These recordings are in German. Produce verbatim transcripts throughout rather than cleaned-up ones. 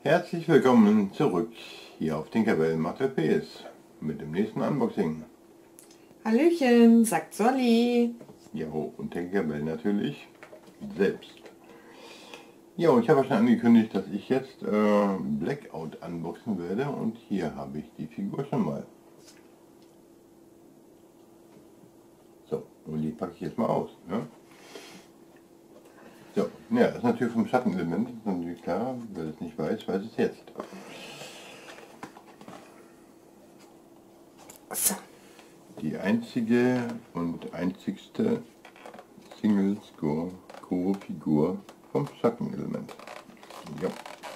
Herzlich willkommen zurück hier auf Tinkerbell macht L P S mit dem nächsten Unboxing. Hallöchen, sagt Solly. Ja, und Tinkerbell natürlich selbst. Ja, und ich habe ja schon angekündigt, dass ich jetzt äh, Blackout unboxen werde und hier habe ich die Figur schon mal. So, und die packe ich jetzt mal aus. Ne? So, ja, das ist natürlich vom Schattenelement, das ist natürlich klar, wer es nicht weiß, weiß es jetzt. So. Die einzige und einzigste Single-Score-Co-Figur vom Schattenelement. Ja.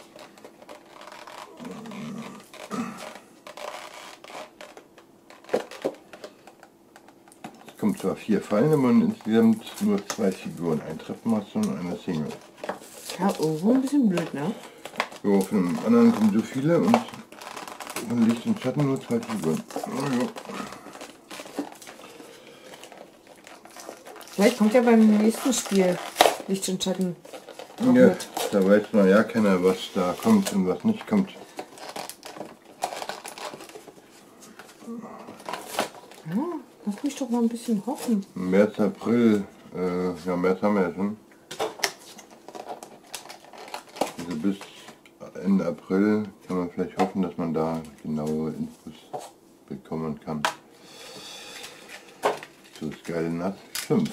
Es kommen zwar vier Fallen, aber insgesamt nur zwei Figuren. Ein Treppenmaster und eine Single. Ja, irgendwo ein bisschen blöd, ne? So, von dem anderen kommen so viele und von Licht und Schatten nur zwei Figuren. Oh, ja. Vielleicht kommt ja beim nächsten Spiel Licht und Schatten noch Ja, mit. da weiß man ja keiner, was da kommt und was nicht kommt. Ja, lass mich doch mal ein bisschen hoffen. März, April, äh, ja März haben wir ja schon. Also bis Ende April kann man vielleicht hoffen, dass man da genaue Infos bekommen kann. So ist geil nass. fünf.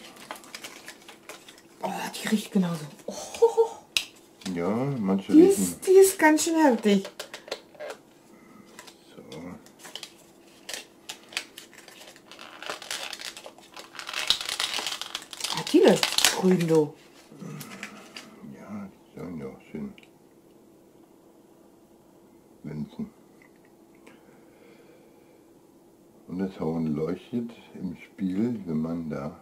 Oh, die riecht genauso. Oh, Ja, manche die, riechen. ist, die ist ganz schön heftig. So. Ah, die läuft grün, du. Ja, die sollen ja auch schön glänzen. Und das Horn leuchtet im Spiel, wenn man da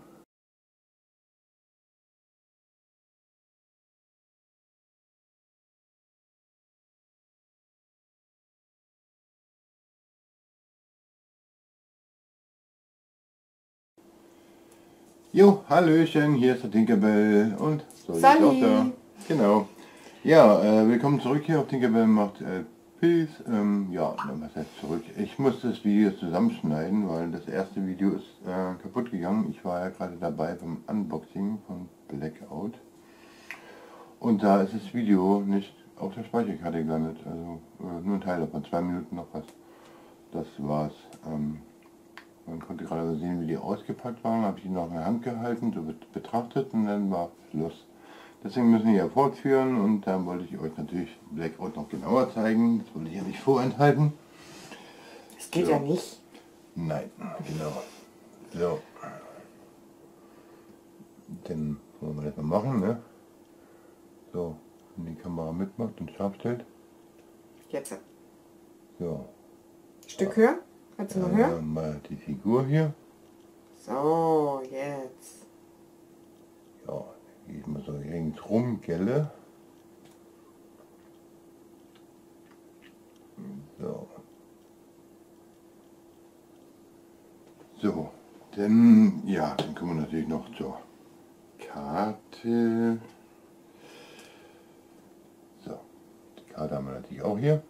Jo, Hallöchen, hier ist der Tinkerbell und so ist auch da. Genau. Ja, äh, willkommen zurück hier auf Tinkerbell macht L Ps. Ähm, ja, was heißt zurück? Ich muss das Video zusammenschneiden, weil das erste Video ist äh, kaputt gegangen. Ich war ja gerade dabei beim Unboxing von Blackout. Und da ist das Video nicht auf der Speicherkarte gelandet. Also äh, nur ein Teil davon, zwei Minuten noch was. Das war's. Ähm, Man konnte gerade sehen, wie die ausgepackt waren, habe ich die noch in der Hand gehalten, so wird betrachtet und dann war Schluss. Deswegen müssen wir ja fortführen und dann wollte ich euch natürlich Blackout noch genauer zeigen. Das wollte ich ja nicht vorenthalten. Das geht so. ja nicht. Nein, genau. So. Dann wollen wir das mal machen, ne? So, wenn die Kamera mitmacht und scharf stellt. Jetzt. So. Stück höher? Kannst du mal hören? Äh, mal die Figur hier. So, jetzt. Ja, gehe ich mal so ringsrum, gelle. So. So, dann, ja, dann kommen wir natürlich noch zur Karte. So, die Karte haben wir natürlich auch hier.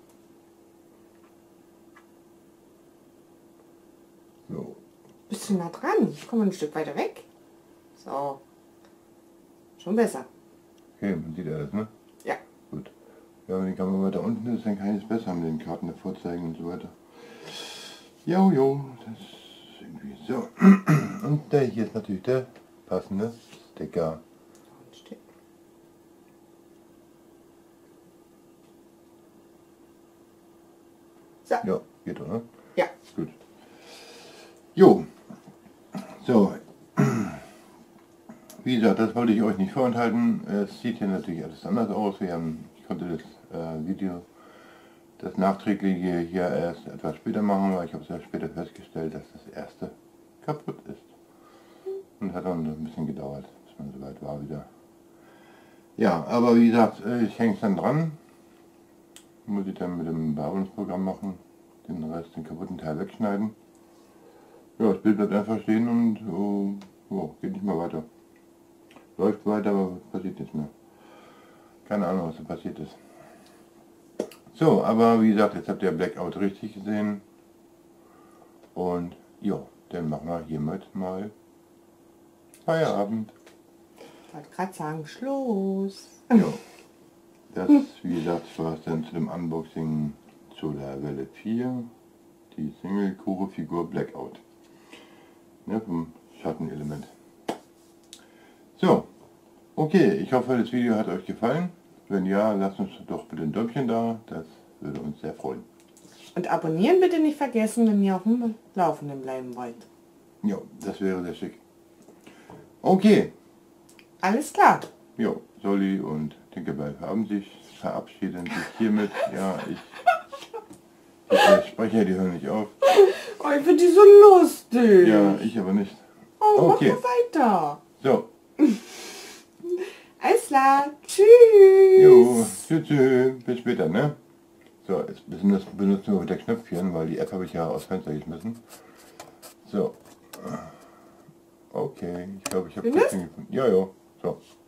So. Bist du nah dran? Komm mal ein Stück weiter weg. So. Schon besser. Okay, man sieht alles, ne? Ja. Gut. Ja, wenn die Kamera weiter unten ist, dann kann ich es besser mit den Karten davor zeigen und so weiter. Jo, jo, das ist irgendwie so. Und der hier ist natürlich der passende Sticker. So. Ja, geht doch, ne? Ja. Gut. Jo. So. Wie gesagt, das wollte ich euch nicht vorenthalten. Es sieht hier natürlich alles anders aus. Wir haben, ich konnte das äh, Video, das nachträgliche hier erst etwas später machen, weil ich habe sehr später festgestellt, dass das erste kaputt ist. Und hat dann ein bisschen gedauert, bis man soweit war wieder. Ja, aber wie gesagt, ich hänge es dann dran. Muss ich dann mit dem Bearbeitungsprogramm machen, den Rest, den kaputten Teil wegschneiden. Ja, das Bild bleibt einfach stehen und oh, oh, geht nicht mehr weiter. Läuft weiter, aber passiert nichts mehr. Keine Ahnung, was da passiert ist. So, aber wie gesagt, jetzt habt ihr Blackout richtig gesehen. Und ja, dann machen wir hiermit mal Feierabend. Ich wollte gerade sagen, Schluss. Ja, das, wie gesagt, war es dann zu dem Unboxing zu der Welle vier, die Single-Core-Figur Blackout. Ja, vom Schattenelement. So, okay, ich hoffe, das Video hat euch gefallen. Wenn ja, lasst uns doch bitte ein Däumchen da, das würde uns sehr freuen. Und abonnieren bitte nicht vergessen, wenn ihr auf dem Laufenden bleiben wollt. Ja, das wäre sehr schick. Okay. Alles klar. Ja, Solly und Tinkerbell haben sich, verabschieden sich hiermit. Ja, ich, ich spreche, die hören nicht auf. Oh, ich finde die so lustig. Ja, ich aber nicht. Oh, Okay. mach mal weiter. So. Alles klar. Tschüss. Jo, tschüss, tschüss. Bis später, ne? So, jetzt benutzen wir wieder Knöpfchen, weil die App habe ich ja aus Fenster geschmissen. So. Okay, ich glaube, ich habe Knöpfchen gefunden. Ja, ja. So.